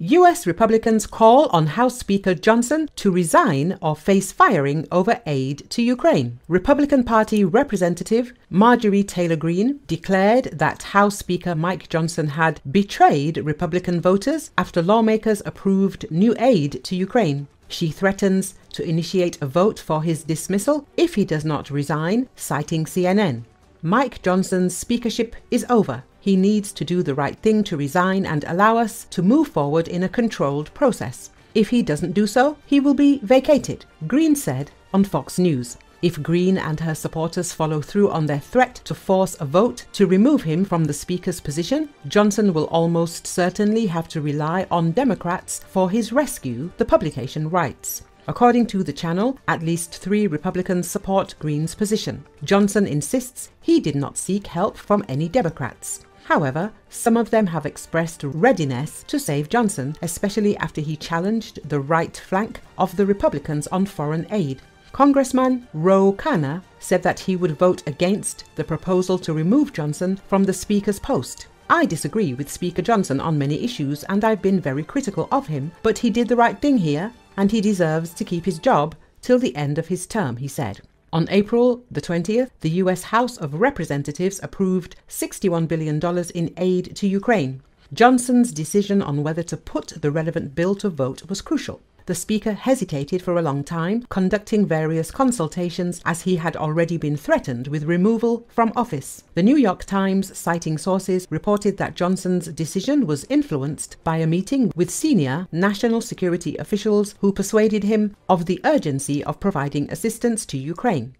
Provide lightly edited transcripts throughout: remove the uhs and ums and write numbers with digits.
US Republicans call on House Speaker Johnson to resign or face firing over aid to Ukraine. Republican Party Representative Marjorie Taylor Greene declared that House Speaker Mike Johnson had betrayed Republican voters after lawmakers approved new aid to Ukraine. She threatens to initiate a vote for his dismissal if he does not resign, citing CNN. Mike Johnson's speakership is over. He needs to do the right thing to resign and allow us to move forward in a controlled process. If he doesn't do so, he will be vacated, Greene said on Fox News. If Greene and her supporters follow through on their threat to force a vote to remove him from the Speaker's position, Johnson will almost certainly have to rely on Democrats for his rescue, the publication writes. According to the channel, at least 3 Republicans support Greene's position. Johnson insists he did not seek help from any Democrats. However, some of them have expressed readiness to save Johnson, especially after he challenged the right flank of the Republicans on foreign aid. Congressman Ro Khanna said that he would vote against the proposal to remove Johnson from the Speaker's post. I disagree with Speaker Johnson on many issues and I've been very critical of him, but he did the right thing here and he deserves to keep his job till the end of his term, he said. On April the 20th, the US House of Representatives approved $61 billion in aid to Ukraine. Johnson's decision on whether to put the relevant bill to vote was crucial. The Speaker hesitated for a long time, conducting various consultations as he had already been threatened with removal from office. The New York Times, citing sources, reported that Johnson's decision was influenced by a meeting with senior national security officials who persuaded him of the urgency of providing assistance to Ukraine.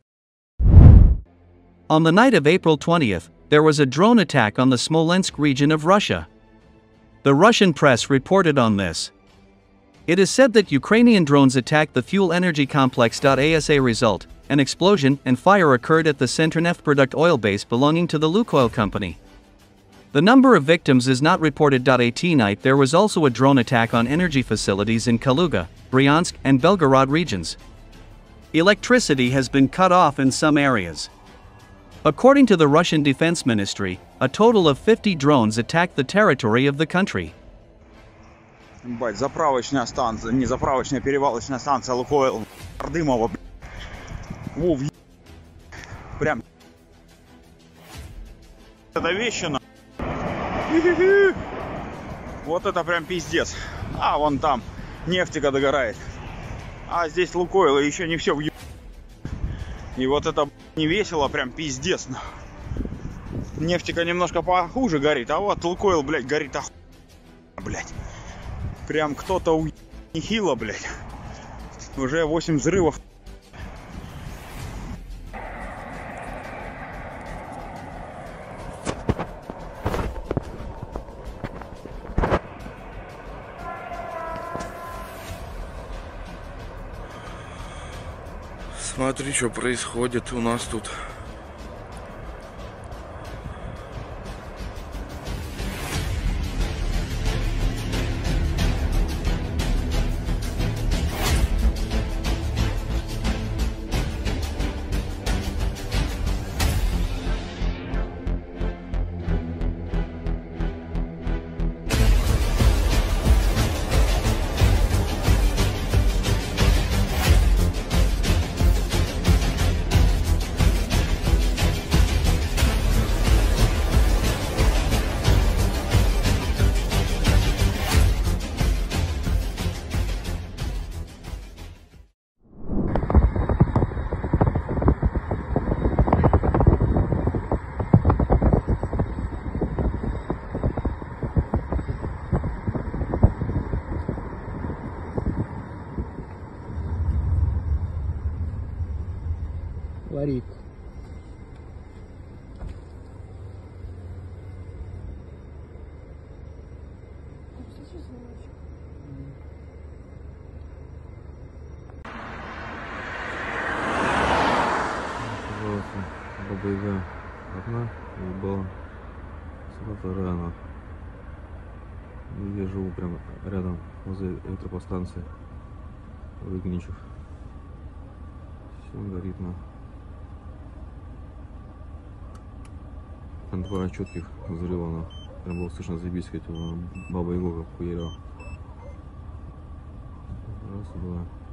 On the night of April 20th, there was a drone attack on the Smolensk region of Russia. The Russian press reported on this. It is said that Ukrainian drones attacked the fuel energy complex. As a result, an explosion and fire occurred at the Centrneft oil base belonging to the Lukoil company. The number of victims is not reported. At night there was also a drone attack on energy facilities in Kaluga, Bryansk, and Belgorod regions. Electricity has been cut off in some areas. According to the Russian Defense Ministry, a total of 50 drones attacked the territory of the country. Заправочная станция, не заправочная, перевалочная станция Лукойл, Дымова, Вов, прям это вещина. Вот это прям пиздец. А вон там нефтика догорает. А здесь Лукойл, и еще не все. И вот это не весело, прям пиздец. Нефтика немножко похуже горит, а вот Лукойл, блядь, горит блядь. Прям кто-то нехило, блядь. Уже 8 взрывов. Смотри, что происходит у нас тут. Ларик. Баба Яга одна ебала сразу рано. Я живу прямо рядом возле электропостанции Выгничев. Все горит на. Там 2 четких взрыва, прям было слышно, заебись, как Баба Яга как хуярила. Раз, два.